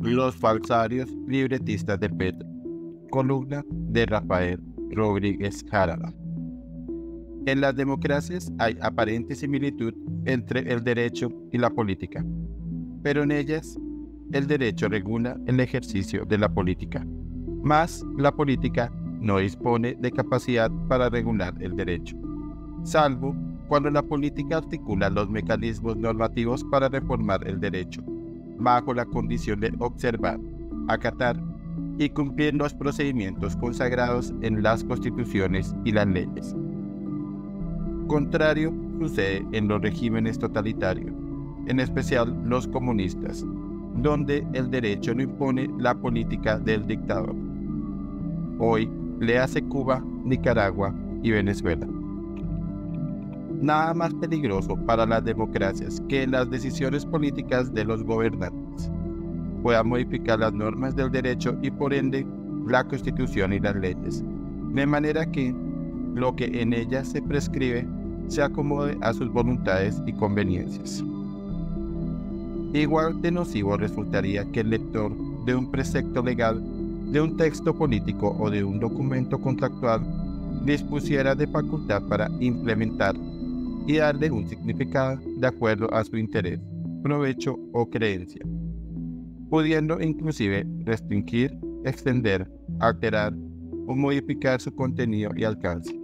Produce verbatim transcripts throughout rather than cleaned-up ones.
Los falsarios libretistas de Petro. Columna de Rafael Rodríguez Jarada. En las democracias hay aparente similitud entre el derecho y la política, pero en ellas el derecho regula el ejercicio de la política, mas la política no dispone de capacidad para regular el derecho, salvo cuando la política articula los mecanismos normativos para reformar el derecho, bajo la condición de observar, acatar y cumplir los procedimientos consagrados en las constituciones y las leyes. Contrario sucede en los regímenes totalitarios, en especial los comunistas, donde el derecho no impone la política del dictador. Hoy le hace Cuba, Nicaragua y Venezuela. Nada más peligroso para las democracias que las decisiones políticas de los gobernantes puedan modificar las normas del derecho y por ende la Constitución y las leyes, de manera que lo que en ellas se prescribe se acomode a sus voluntades y conveniencias. Igual de nocivo resultaría que el lector de un precepto legal, de un texto político o de un documento contractual dispusiera de facultad para implementar y darle un significado de acuerdo a su interés, provecho o creencia, pudiendo inclusive restringir, extender, alterar o modificar su contenido y alcance.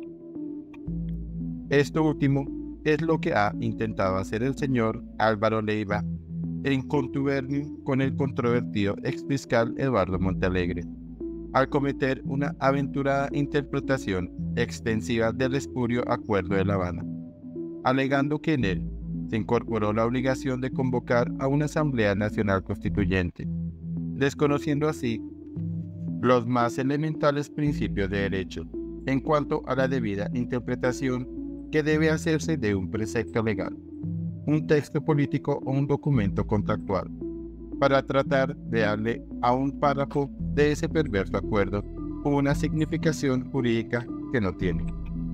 Esto último es lo que ha intentado hacer el señor Álvaro Leiva en contubernio con el controvertido exfiscal Eduardo Montealegre, al cometer una aventurada interpretación extensiva del espurio Acuerdo de La Habana, alegando que en él se incorporó la obligación de convocar a una Asamblea Nacional Constituyente, desconociendo así los más elementales principios de derecho en cuanto a la debida interpretación que debe hacerse de un precepto legal, un texto político o un documento contractual, para tratar de darle a un párrafo de ese perverso acuerdo una significación jurídica que no tiene.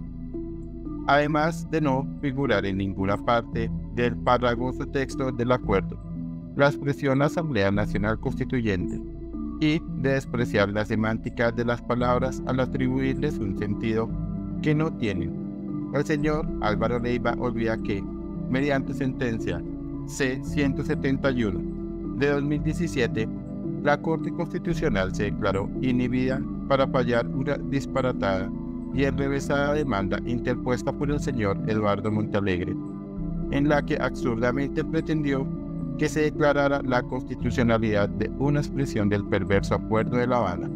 Además de no figurar en ninguna parte del farragoso texto del acuerdo la expresión Asamblea Nacional Constituyente y de despreciar la semántica de las palabras al atribuirles un sentido que no tienen. El señor Álvaro Leiva olvida que, mediante sentencia C ciento setenta y uno de dos mil diecisiete, la Corte Constitucional se declaró inhibida para fallar una disparatada y enrevesada demanda interpuesta por el señor Eduardo Montealegre, en la que absurdamente pretendió que se declarara la constitucionalidad de una expresión del perverso Acuerdo de La Habana,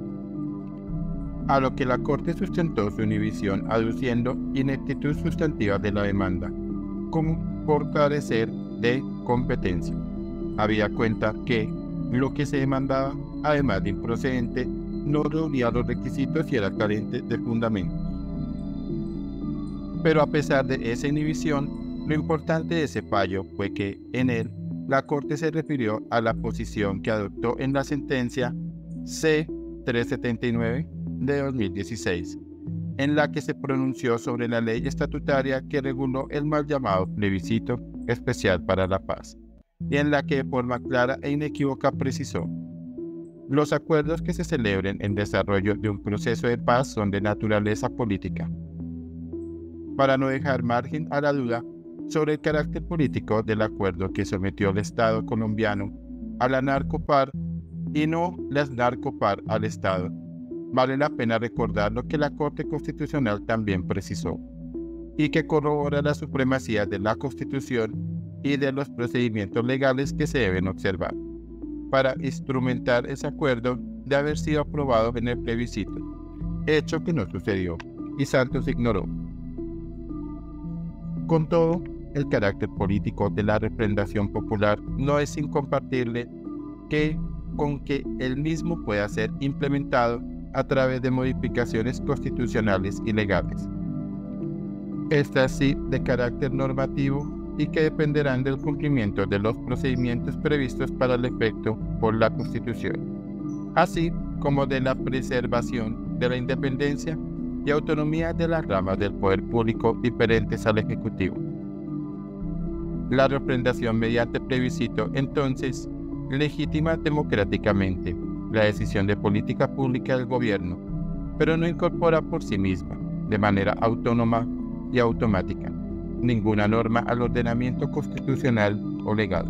a lo que la Corte sustentó su inhibición aduciendo ineptitud sustantiva de la demanda, como por carecer de competencia. Había cuenta que lo que se demandaba, además de improcedente, no reunía los requisitos y era carente de fundamentos. Pero a pesar de esa inhibición, lo importante de ese fallo fue que, en él, la Corte se refirió a la posición que adoptó en la sentencia C trescientos setenta y nueve de dos mil dieciséis, en la que se pronunció sobre la ley estatutaria que reguló el mal llamado plebiscito especial para la paz, y en la que de forma clara e inequívoca precisó: los acuerdos que se celebren en desarrollo de un proceso de paz son de naturaleza política, para no dejar margen a la duda sobre el carácter político del acuerdo que sometió el Estado colombiano a la narcopar y no las narcopar al Estado. Vale la pena recordar lo que la Corte Constitucional también precisó, y que corrobora la supremacía de la Constitución y de los procedimientos legales que se deben observar, para instrumentar ese acuerdo de haber sido aprobado en el plebiscito, hecho que no sucedió, y Santos ignoró. Con todo, el carácter político de la refrendación popular no es incompatible que, con que el mismo pueda ser implementado a través de modificaciones constitucionales y legales. Estas sí de carácter normativo y que dependerán del cumplimiento de los procedimientos previstos para el efecto por la Constitución, así como de la preservación de la independencia y autonomía de las ramas del poder público diferentes al Ejecutivo. La refrendación mediante plebiscito, entonces, legitima democráticamente la decisión de política pública del gobierno, pero no incorpora por sí misma, de manera autónoma y automática, ninguna norma al ordenamiento constitucional o legal.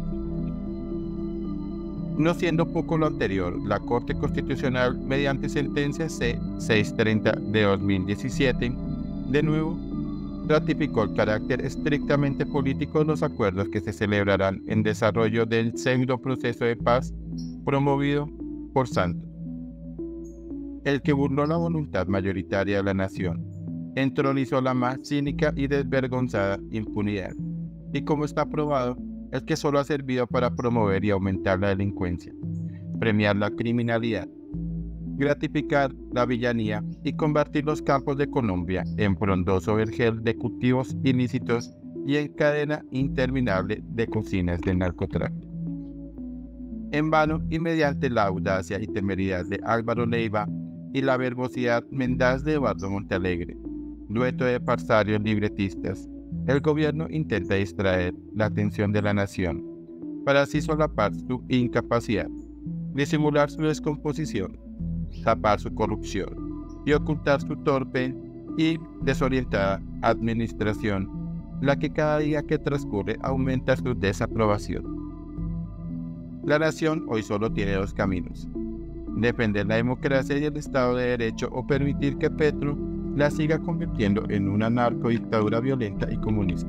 No siendo poco lo anterior, la Corte Constitucional, mediante sentencia C seiscientos treinta de dos mil diecisiete, de nuevo, ratificó el carácter estrictamente político de los acuerdos que se celebrarán en desarrollo del pseudo proceso de paz promovido por Santos, el que burló la voluntad mayoritaria de la nación, entronizó la más cínica y desvergonzada impunidad, y como está probado, el que solo ha servido para promover y aumentar la delincuencia, premiar la criminalidad, gratificar la villanía y convertir los campos de Colombia en frondoso vergel de cultivos ilícitos y en cadena interminable de cocinas de narcotráfico. En vano y mediante la audacia y temeridad de Álvaro Leiva y la verbosidad mendaz de Eduardo Montalegre, dueto de farsarios libretistas, el gobierno intenta distraer la atención de la nación, para así solapar su incapacidad, disimular su descomposición, tapar su corrupción y ocultar su torpe y desorientada administración, la que cada día que transcurre aumenta su desaprobación. La nación hoy solo tiene dos caminos: defender la democracia y el Estado de Derecho o permitir que Petro la siga convirtiendo en una narcodictadura violenta y comunista.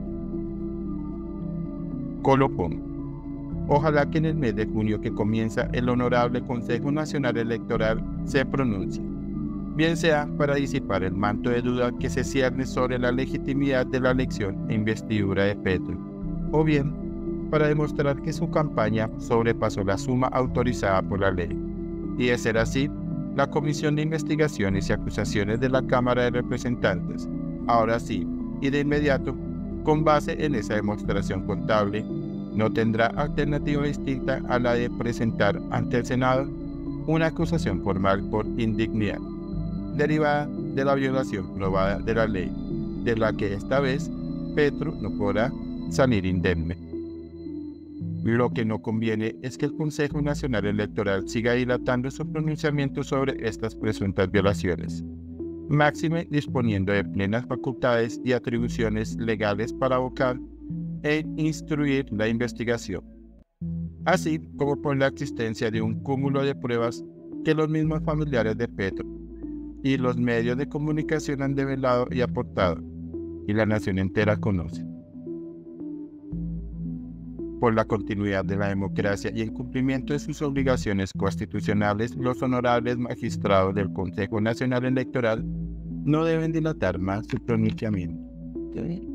Colofón. Ojalá que en el mes de junio que comienza el Honorable Consejo Nacional Electoral se pronuncie, bien sea para disipar el manto de duda que se cierne sobre la legitimidad de la elección e investidura de Petro, o bien para demostrar que su campaña sobrepasó la suma autorizada por la ley, y de ser así, la Comisión de Investigaciones y Acusaciones de la Cámara de Representantes, ahora sí y de inmediato, con base en esa demostración contable, no tendrá alternativa distinta a la de presentar ante el Senado una acusación formal por indignidad, derivada de la violación probada de la ley, de la que esta vez Petro no podrá salir indemne. Lo que no conviene es que el Consejo Nacional Electoral siga dilatando su pronunciamiento sobre estas presuntas violaciones, máxime disponiendo de plenas facultades y atribuciones legales para abocar e instruir la investigación, así como por la existencia de un cúmulo de pruebas que los mismos familiares de Petro y los medios de comunicación han develado y aportado, y la nación entera conoce. Por la continuidad de la democracia y en cumplimiento de sus obligaciones constitucionales, los honorables magistrados del Consejo Nacional Electoral no deben dilatar más su pronunciamiento.